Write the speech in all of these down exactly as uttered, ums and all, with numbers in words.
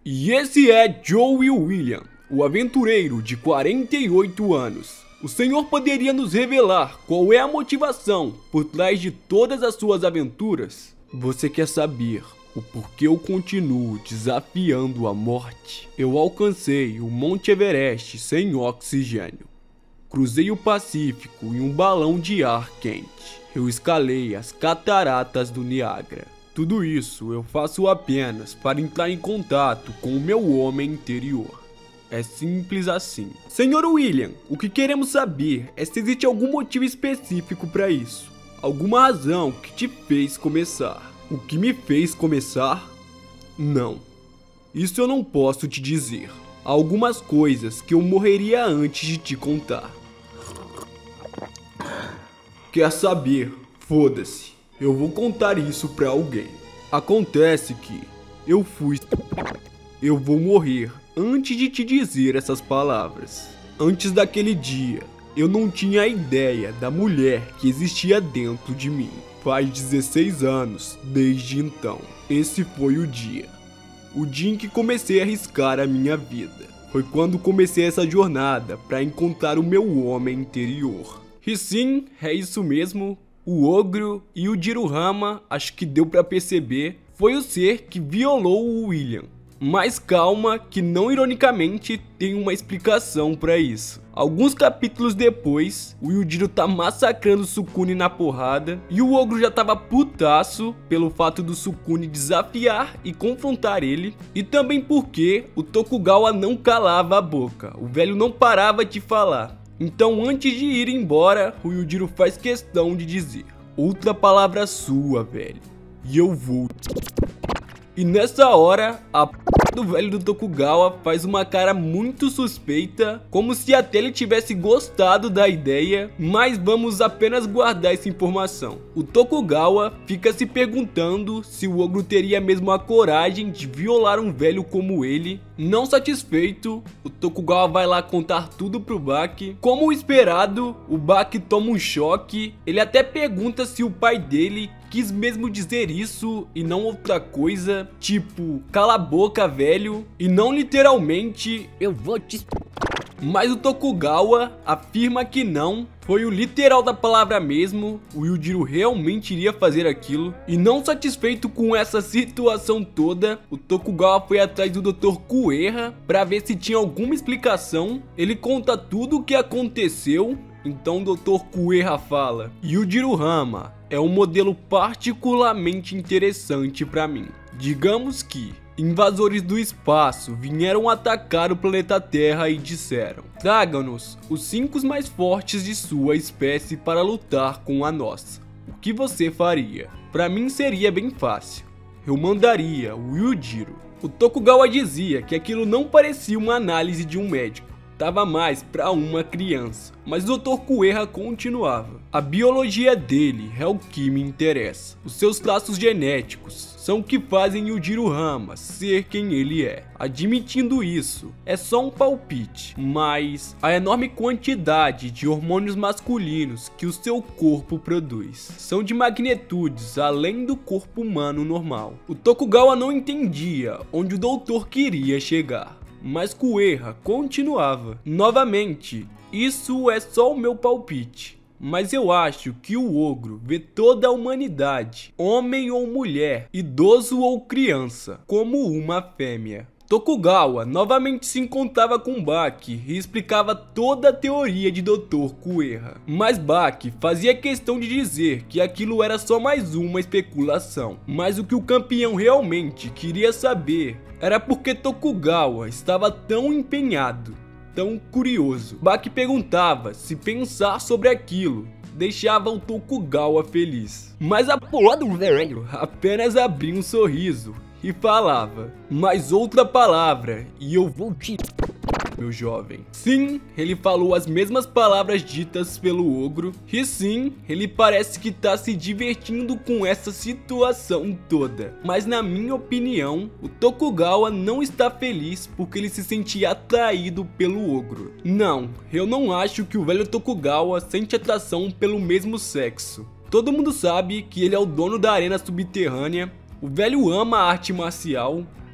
E esse é Joey William, o aventureiro de quarenta e oito anos. O senhor poderia nos revelar qual é a motivação por trás de todas as suas aventuras? Você quer saber o porquê eu continuo desafiando a morte? Eu alcancei o Monte Everest sem oxigênio. Cruzei o Pacífico em um balão de ar quente. Eu escalei as cataratas do Niágara. Tudo isso eu faço apenas para entrar em contato com o meu homem interior. É simples assim. senhor William, o que queremos saber é se existe algum motivo específico para isso. Alguma razão que te fez começar. O que me fez começar? Não. Isso eu não posso te dizer. Há algumas coisas que eu morreria antes de te contar. Quer saber? Foda-se. Eu vou contar isso pra alguém. Acontece que eu fui... Eu vou morrer antes de te dizer essas palavras. Antes daquele dia, eu não tinha ideia da mulher que existia dentro de mim. Faz dezesseis anos desde então. Esse foi o dia. O dia em que comecei a arriscar a minha vida. Foi quando comecei essa jornada para encontrar o meu homem interior. E sim, é isso mesmo. O ogro e o Jirahama, acho que deu pra perceber, foi o ser que violou o William. Mas calma que não ironicamente tem uma explicação pra isso. Alguns capítulos depois, o Yujiro tá massacrando o Sukune na porrada e o ogro já tava putaço pelo fato do Sukune desafiar e confrontar ele, e também porque o Tokugawa não calava a boca, o velho não parava de falar. Então antes de ir embora, o Yujiro faz questão de dizer: outra palavra sua, velho, e eu vou... E nessa hora, a p do velho do Tokugawa faz uma cara muito suspeita, como se até ele tivesse gostado da ideia, mas vamos apenas guardar essa informação. O Tokugawa fica se perguntando se o ogro teria mesmo a coragem de violar um velho como ele. Não satisfeito, o Tokugawa vai lá contar tudo pro Baki. Como esperado, o Baki toma um choque. Ele até pergunta se o pai dele quis mesmo dizer isso e não outra coisa, tipo, cala a boca, velho, e não literalmente, eu vou te... Mas o Tokugawa afirma que não, foi o literal da palavra mesmo, o Yujiro realmente iria fazer aquilo. E não satisfeito com essa situação toda, o Tokugawa foi atrás do doutor Kueha para ver se tinha alguma explicação. Ele conta tudo o que aconteceu. Então o doutor Kueha fala: Jirahama é um modelo particularmente interessante para mim. Digamos que invasores do espaço vieram atacar o planeta Terra e disseram: traga-nos os cinco mais fortes de sua espécie para lutar com a nossa. O que você faria? Para mim seria bem fácil. Eu mandaria o Yujiro. O Tokugawa dizia que aquilo não parecia uma análise de um médico. Tava mais pra uma criança. Mas o doutor Kueha continuava: a biologia dele é o que me interessa. Os seus traços genéticos são o que fazem o Jirahama ser quem ele é. Admitindo isso, é só um palpite, mas a enorme quantidade de hormônios masculinos que o seu corpo produz são de magnitudes além do corpo humano normal. O Tokugawa não entendia onde o doutor queria chegar. Mas Kueha continuava: novamente, isso é só o meu palpite, mas eu acho que o ogro vê toda a humanidade, homem ou mulher, idoso ou criança, como uma fêmea. Tokugawa novamente se encontrava com Baki e explicava toda a teoria de doutor Kueha. Mas Baki fazia questão de dizer que aquilo era só mais uma especulação. Mas o que o campeão realmente queria saber era porque Tokugawa estava tão empenhado, tão curioso. Baki perguntava se pensar sobre aquilo deixava o Tokugawa feliz. Mas a porra do velho apenas abria um sorriso e falava: mais outra palavra e eu vou te... meu jovem. Sim, ele falou as mesmas palavras ditas pelo ogro. E sim, ele parece que tá se divertindo com essa situação toda. Mas na minha opinião, o Tokugawa não está feliz porque ele se sentia atraído pelo ogro. Não, eu não acho que o velho Tokugawa sente atração pelo mesmo sexo. Todo mundo sabe que ele é o dono da arena subterrânea. O velho ama a arte marcial,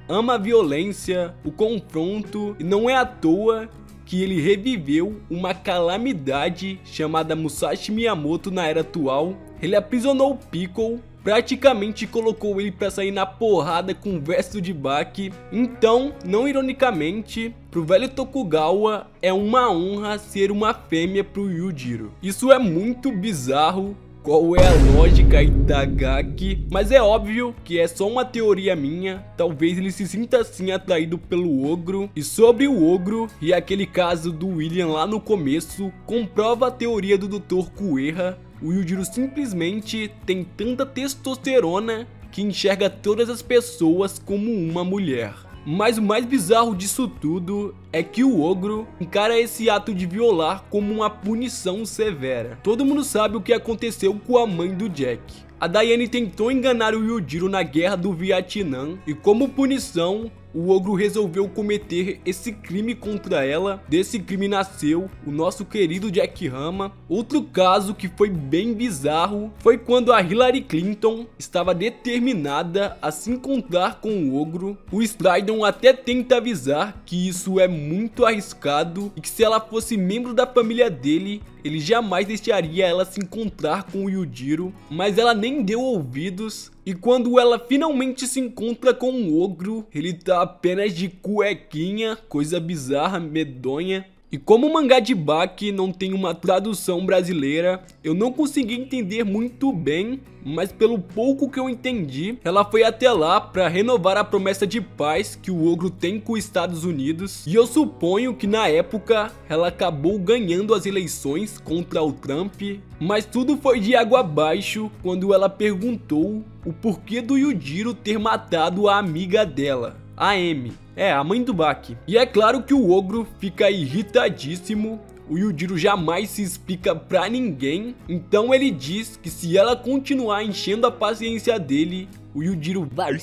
ama a violência, o confronto, e não é à toa que ele reviveu uma calamidade chamada Musashi Miyamoto na era atual. Ele aprisionou o Piccolo, praticamente colocou ele pra sair na porrada com o verso de Baki. Então, não ironicamente, pro velho Tokugawa é uma honra ser uma fêmea pro Yujiro. Isso é muito bizarro. Qual é a lógica, Itagaki? Mas é óbvio que é só uma teoria minha. Talvez ele se sinta assim atraído pelo ogro. E sobre o ogro e aquele caso do William lá no começo, comprova a teoria do doutor Kueha. O Yujiro simplesmente tem tanta testosterona que enxerga todas as pessoas como uma mulher. Mas o mais bizarro disso tudo é que o ogro encara esse ato de violar como uma punição severa. Todo mundo sabe o que aconteceu com a mãe do Jack. A Diane tentou enganar o Yujiro na guerra do Vietnã e, como punição, o ogro resolveu cometer esse crime contra ela. Desse crime nasceu o nosso querido Jack Rama. Outro caso que foi bem bizarro foi quando a Hillary Clinton estava determinada a se encontrar com o ogro. O Stridon até tenta avisar que isso é muito arriscado e que se ela fosse membro da família dele, ele jamais deixaria ela se encontrar com o Yujiro, mas ela nem deu ouvidos. E quando ela finalmente se encontra com o ogro, ele tá apenas de cuequinha, coisa bizarra, medonha. E como o mangá de Baki não tem uma tradução brasileira, eu não consegui entender muito bem, mas pelo pouco que eu entendi, ela foi até lá para renovar a promessa de paz que o ogro tem com os Estados Unidos. E eu suponho que na época ela acabou ganhando as eleições contra o Trump, mas tudo foi de água abaixo quando ela perguntou o porquê do Yujiro ter matado a amiga dela, a Amy. É, a mãe do Baki. E é claro que o ogro fica irritadíssimo. O Yujiro jamais se explica pra ninguém. Então ele diz que se ela continuar enchendo a paciência dele, o Yujiro vai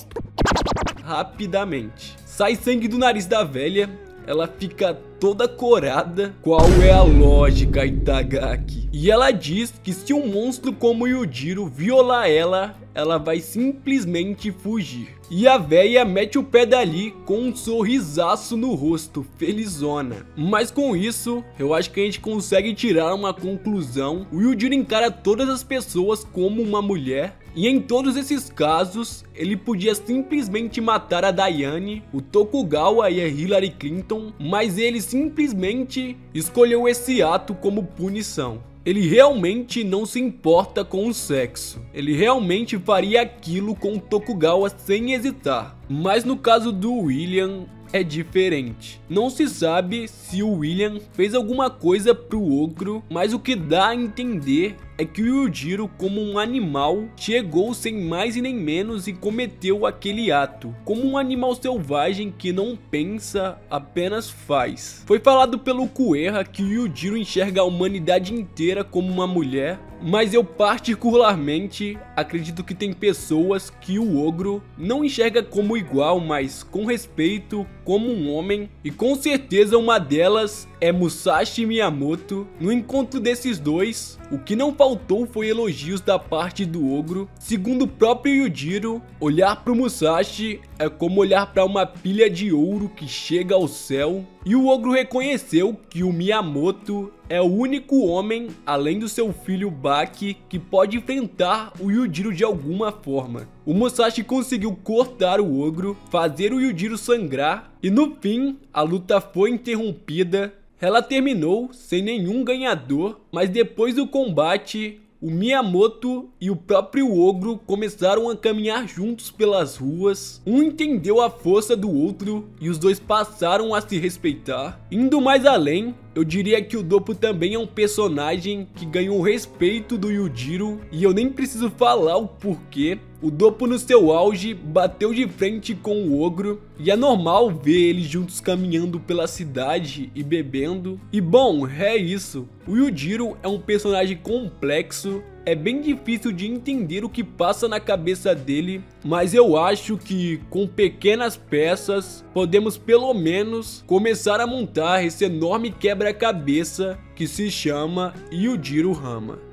rapidamente. Sai sangue do nariz da velha. Ela fica toda corada. Qual é a lógica, Itagaki? E ela diz que se um monstro como o Yujiro violar ela, ela vai simplesmente fugir. E a véia mete o pé dali com um sorrisaço no rosto, felizona. Mas com isso, eu acho que a gente consegue tirar uma conclusão. O Yujiro encara todas as pessoas como uma mulher. E em todos esses casos, ele podia simplesmente matar a Diane, o Tokugawa e a Hillary Clinton, mas ele simplesmente escolheu esse ato como punição. Ele realmente não se importa com o sexo. Ele realmente faria aquilo com o Tokugawa sem hesitar. Mas no caso do William é diferente. Não se sabe se o William fez alguma coisa pro ogro, mas o que dá a entender é que o Yujiro, como um animal, chegou sem mais e nem menos e cometeu aquele ato. Como um animal selvagem que não pensa, apenas faz. Foi falado pelo Kueha que o Yujiro enxerga a humanidade inteira como uma mulher, mas eu particularmente acredito que tem pessoas que o ogro não enxerga como igual, mas com respeito, como um homem. E com certeza uma delas é Musashi Miyamoto. No encontro desses dois, o que não faltou foi elogios da parte do ogro. Segundo o próprio Yujiro, olhar para o Musashi é como olhar para uma pilha de ouro que chega ao céu. E o ogro reconheceu que o Miyamoto é o único homem, além do seu filho Baki, que pode enfrentar o Yujiro de alguma forma. O Musashi conseguiu cortar o ogro, fazer o Yujiro sangrar, e no fim, a luta foi interrompida. Ela terminou sem nenhum ganhador, mas depois do combate, o Miyamoto e o próprio ogro começaram a caminhar juntos pelas ruas. Um entendeu a força do outro e os dois passaram a se respeitar. Indo mais além, eu diria que o Doppo também é um personagem que ganhou o respeito do Yujiro, e eu nem preciso falar o porquê. O Doppo no seu auge bateu de frente com o ogro, e é normal ver eles juntos caminhando pela cidade e bebendo. E bom, é isso. O Yujiro é um personagem complexo, é bem difícil de entender o que passa na cabeça dele, mas eu acho que com pequenas peças podemos pelo menos começar a montar esse enorme quebra-cabeça que se chama Yujiro Rama.